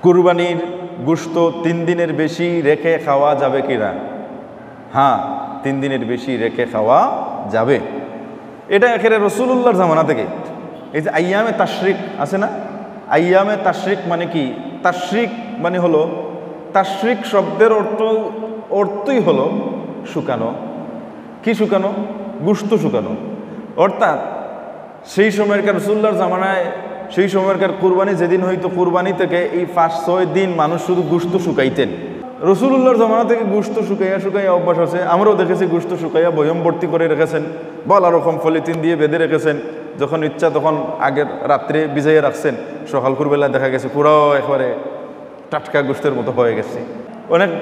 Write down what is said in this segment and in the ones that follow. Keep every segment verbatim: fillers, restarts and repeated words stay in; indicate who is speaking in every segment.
Speaker 1: কুরবানির গোশত তিন দিনের বেশি রেখে খাওয়া যাবে কি না? হ্যাঁ, তিন দিনের বেশি রেখে খাওয়া যাবে। এটা একেবারে রসুলুল্লাহর জামানা থেকে। এই যে আইয়ামে তাশরিক আছে না, আইয়ামে তাশরিক মানে কি? তাশরিক মানে হলো, তাশরিক শব্দের অর্থ অর্থই হলো শুকানো। কি শুকানো? গোশত শুকানো। অর্থাৎ সেই সময়কার রসুলুল্লাহর জামানায়, সেই সময়কার কুরবানি যেদিন হইতো, কুরবানি থেকে এই পাঁচ ছয় দিন মানুষ শুধু গোশত শুকাইতেন। রসুলুল্লাহর জামানা থেকে গোশত শুকাইয়া শুকাইয়া অভ্যাস আছে। আমরাও দেখেছি গোশত শুকাইয়া বয়ম ভর্তি করে রেখেছেন, বলা রকম পলিথিন দিয়ে বেঁধে রেখেছেন। যখন ইচ্ছা তখন আগের রাত্রে ভিজাইয়া রাখছেন, সকাল কুরবেলা দেখা গেছে পুরাও একবারে টাটকা গোশতের মতো হয়ে গেছে। অনেক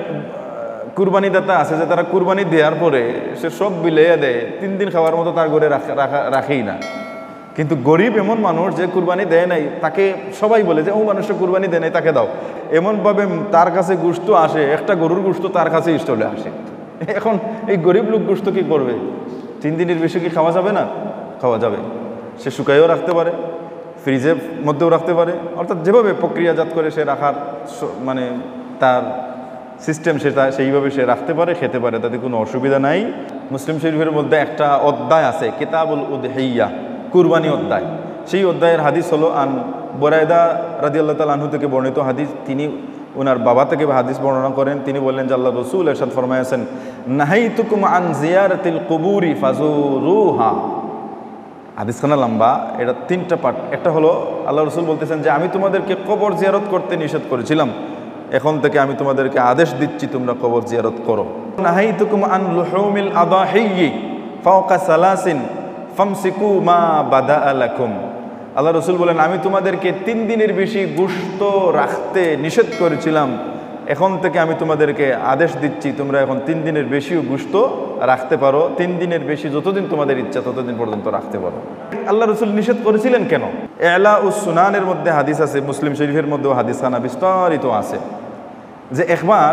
Speaker 1: কুরবানি দাতা আছে যে তারা কুরবানি দেওয়ার পরে সে সব বিলাইয়া দেয়, তিন দিন খাওয়ার মতো তার ঘরে রাখা রাখেই না। কিন্তু গরিব এমন মানুষ যে কুরবানি দেয় নাই, তাকে সবাই বলে যে ও মানুষটা কুরবানি দেয় নাই, তাকে দাও। এমনভাবে তার কাছে গোশত আসে, একটা গরুর গোশত তার কাছে স্টলে আসে। এখন এই গরিব লোক গোশত কি করবে? তিন দিনের বেশি কি খাওয়া যাবে না? খাওয়া যাবে। সে শুকাইও রাখতে পারে, ফ্রিজের মধ্যেও রাখতে পারে, অর্থাৎ যেভাবে প্রক্রিয়াজাত করে সে রাখার মানে তার সিস্টেম, সেটা সেইভাবে সে রাখতে পারে, খেতে পারে, তাতে কোনো অসুবিধা নাই। মুসলিম শরীফের মধ্যে একটা অধ্যায় আছে, কিতাবুল উদহিয়া, কুরবানি অধ্যায়। সেই অধ্যায়ের হাদিস হলো আন বুরায়দা রাদিয়াল্লাহু তাআলা আনহু থেকে বর্ণিত হাদিস। তিনি ওনার বাবা থেকে হাদিস বর্ণনা করেন। তিনি বললেন যে আল্লাহ রসুল এরশাদ ফরমায়াছেন, নাহাইতুকুম আন জিয়ারাতিল কুবুরি ফাজুরুহা। হাদিসখানা লম্বা, এটা তিনটা পার্ট। একটা হলো আল্লাহ রসুল বলতেছেন যে আমি তোমাদেরকে কবর জিয়ারত করতে নিষেধ করেছিলাম, এখন থেকে আমি তোমাদেরকে আদেশ দিচ্ছি তোমরা কবর জিয়ারত করো। নাহাইতুকুম আন লুহুমিল আদাহি ফাওকা সালাসিন ফামসিকু মা বাদা লাকুম। আল্লাহ রসুল বলেন আমি তোমাদেরকে তিন দিনের বেশি গোশত রাখতে নিষেধ করেছিলাম, এখন থেকে আমি তোমাদেরকে আদেশ দিচ্ছি তোমরা এখন তিন দিনের বেশিও গোশত রাখতে পারো। তিন দিনের বেশি যতদিন তোমাদের ইচ্ছা ততদিন পর্যন্ত রাখতে পারো। আল্লাহ রসুল নিষেধ করেছিলেন কেন? এলা উস সুনানের মধ্যে হাদিস আছে, মুসলিম শরীফের মধ্যেও হাদিসখানা বিস্তারিত আছে যে একবার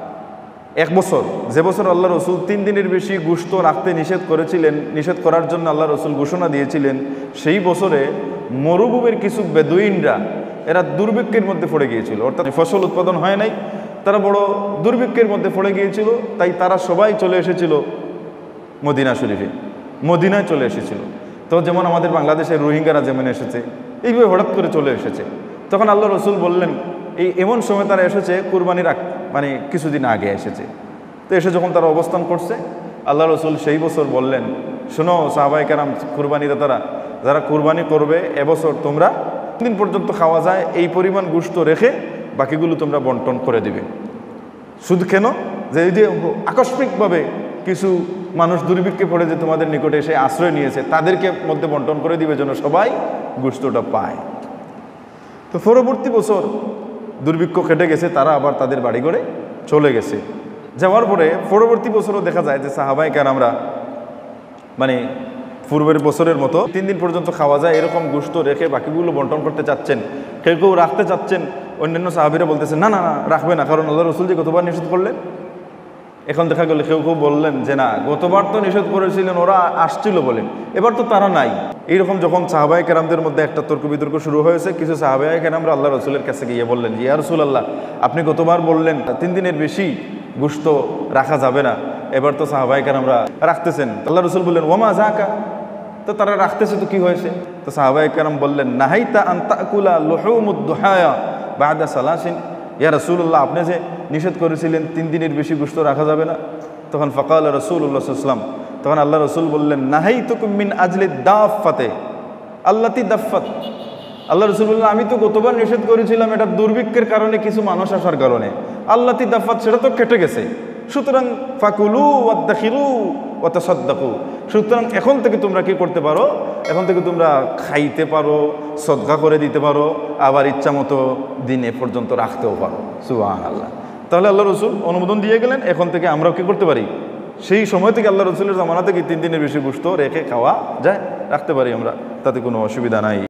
Speaker 1: এক বছর, যে বছর আল্লাহ রসুল তিন দিনের বেশি গোশত রাখতে নিষেধ করেছিলেন, নিষেধ করার জন্য আল্লাহ রসুল ঘোষণা দিয়েছিলেন, সেই বছরে মরুভূমির কিছু বেদুইনরা এরা দুর্ভিক্ষের মধ্যে পড়ে গিয়েছিল। অর্থাৎ ফসল উৎপাদন হয় নাই, তারা বড় দুর্ভিক্ষের মধ্যে পড়ে গিয়েছিল। তাই তারা সবাই চলে এসেছিল মদিনা শরীফে, মদিনায় চলে এসেছিল। তো যেমন আমাদের বাংলাদেশের রোহিঙ্গারা যেমন এসেছে, এইভাবে হঠাৎ করে চলে এসেছে। তখন আল্লাহ রসুল বললেন, এই এমন সময় তারা এসেছে কুরবানির মানে কিছুদিন আগে এসেছে। তো এসে যখন তারা অবস্থান করছে, আল্লাহ রসুল সেই বছর বললেন, শোনো সাহাবায়ে কেরাম, কুরবানি দাতারা যারা কুরবানি করবে এবছর তোমরা দিন পর্যন্ত খাওয়া যায় এই পরিমাণ গোশত রেখে বাকিগুলো তোমরা বন্টন করে দিবে। শুধু কেন? যে এই যে আকস্মিকভাবে কিছু মানুষ দুর্ভিক্ষে পড়ে যে তোমাদের নিকটে এসে আশ্রয় নিয়েছে, তাদেরকে মধ্যে বন্টন করে দিবে যেন সবাই গোশতটা পায়। তো পরবর্তী বছর দুর্ভিক্ষ কেটে গেছে, তারা আবার তাদের বাড়ি ঘরে চলে গেছে। যাওয়ার পরে পরবর্তী বছরও দেখা যায় যে সাহাবায়ে কেরামরা মানে পূর্বের বছরের মতো তিন দিন পর্যন্ত খাওয়া যায় এরকম গোশত রেখে বাকিগুলো বন্টন করতে চাচ্ছেন, কেউ কেউ রাখতে চাচ্ছেন। অন্যান্য সাহাবীরা বলতেছেন না না না রাখবে না, কারণ আল্লাহ রসুল যে গতবার নিষেধ করলেন। এখন দেখা গেল কেউ কেউ বললেন যে না, গতবার তো নিষেধ করেছিলেন, ওরা আসছিল বলে, এবার তো তারা নাই। এইরকম যখন সাহাবায়ে কেরামদের মধ্যে একটা তর্ক বিতর্ক শুরু হয়েছে, কিছু সাহাবায়ে কেরামরা আল্লাহ রসুলের কাছে গিয়ে বললেন যে ইয়া রাসূলুল্লাহ, আপনি গতবার বললেন তিন দিনের বেশি গোশত রাখা যাবে না, এবার তো সাহাবায়ে কেরামরা রাখতেছেন। আল্লাহ রসুল বললেন ওমা যাকা, তো তারা রাখতেছে তো কি হয়েছে? তো সাহাবায়ে কেরাম বললেন নাহাইতা আন তাকুলা লুহুমুদ দুহায়া বাদা সালাসিন। ইয়া রাসূলুল্লাহ, আপনি যে নিষেধ করেছিলেন তিন দিনের বেশি গোশত রাখা যাবে না। তখন ফাকাল রাসূলুল্লাহ সাল্লাল্লাহু আলাইহি ওয়াসাল্লাম, তখন আল্লাহ রসুল বললেন নাহাইতুকুম মিন আজলি দাফাতে আল্লাতি দাফাত। আল্লাহ রসুল বললেন আমি তো গতবার নিষেধ করেছিলাম এটা দুর্ভিক্ষের কারণে, কিছু মানুষ আসার কারণে। আল্লাতি দাফাত সেটা তো কেটে গেছে, সুতরাং ফাকুলু ওয়াদাখিরু ওয়া তাসাদ্দাকু। সুতরাং এখন থেকে তোমরা কি করতে পারো? এখন থেকে তোমরা খাইতে পারো, সদকা করে দিতে পারো, আবার ইচ্ছা মতো দিনে পর্যন্ত রাখতেও পারো। সুবহানাল্লাহ। তাহলে আল্লাহ রসুল অনুমোদন দিয়ে গেলেন, এখন থেকে আমরাও কি করতে পারি? সেই সময় থেকে আল্লাহ রসুলের জামানা থেকে তিন দিনের বেশি গোশত রেখে খাওয়া যায়, রাখতে পারি আমরা, তাতে কোনো অসুবিধা নাই।